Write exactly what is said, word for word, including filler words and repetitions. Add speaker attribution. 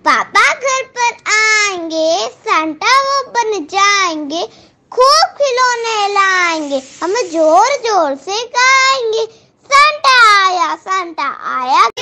Speaker 1: पापा घर पर आएंगे, सांता वो बन जाएंगे, खूब खिलौने लाएंगे, हम जोर जोर से गाएंगे। सांता आया, सांता आया।